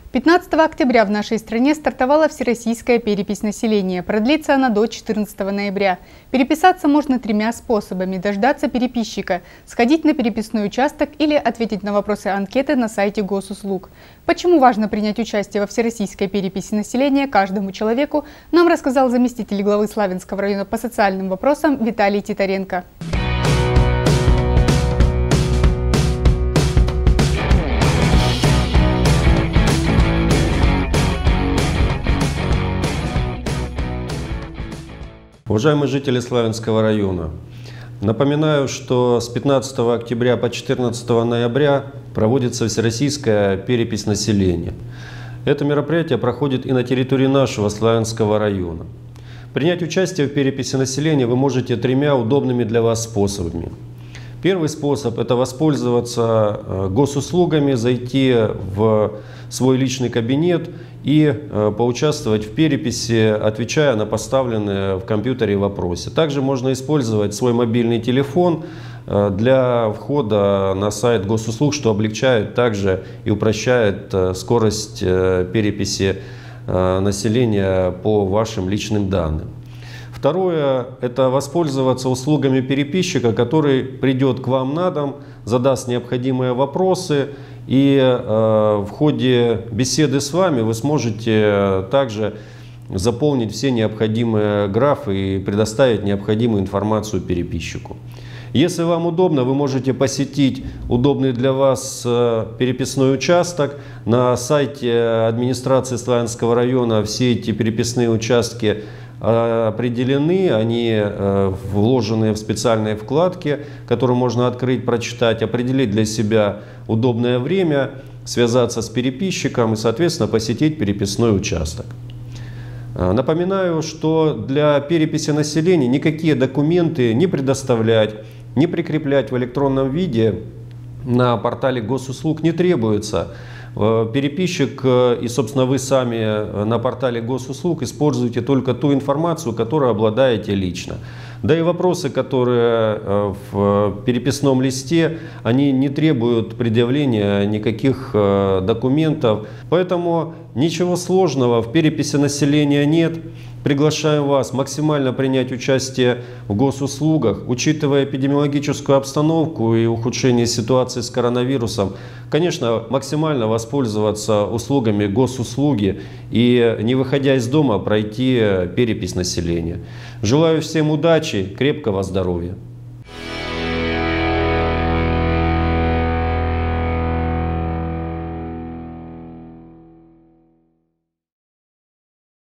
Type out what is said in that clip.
15 октября в нашей стране стартовала всероссийская перепись населения. Продлится она до 14 ноября. Переписаться можно тремя способами: дождаться переписчика, сходить на переписной участок или ответить на вопросы анкеты на сайте госуслуг. Почему важно принять участие во всероссийской переписи населения каждому человеку, нам рассказал заместитель главы Славянского района по социальным вопросам Виталий Титаренко. Уважаемые жители Славянского района, напоминаю, что с 15 октября по 14 ноября проводится всероссийская перепись населения. Это мероприятие проходит и на территории нашего Славянского района. Принять участие в переписи населения вы можете тремя удобными для вас способами. Первый способ – это воспользоваться госуслугами, зайти в свой личный кабинет и поучаствовать в переписи, отвечая на поставленные в компьютере вопросы. Также можно использовать свой мобильный телефон для входа на сайт госуслуг, что облегчает также и упрощает скорость переписи населения по вашим личным данным. Второе – это воспользоваться услугами переписчика, который придет к вам на дом, задаст необходимые вопросы, и в ходе беседы с вами вы сможете также заполнить все необходимые графы и предоставить необходимую информацию переписчику. Если вам удобно, вы можете посетить удобный для вас переписной участок. На сайте администрации Славянского района все эти переписные участки определены, они вложены в специальные вкладки, которые можно открыть, прочитать, определить для себя удобное время, связаться с переписчиком и, соответственно, посетить переписной участок. Напоминаю, что для переписи населения никакие документы не предоставлять, не прикреплять в электронном виде на портале госуслуг не требуется. Переписчик и, собственно, вы сами на портале госуслуг используете только ту информацию, которую обладаете лично. Да и вопросы, которые в переписном листе, они не требуют предъявления никаких документов. Поэтому ничего сложного в переписи населения нет. Приглашаем вас максимально принять участие в госуслугах. Учитывая эпидемиологическую обстановку и ухудшение ситуации с коронавирусом, конечно, максимально воспользоваться услугами госуслуги и, не выходя из дома, пройти перепись населения. Желаю всем удачи, крепкого здоровья!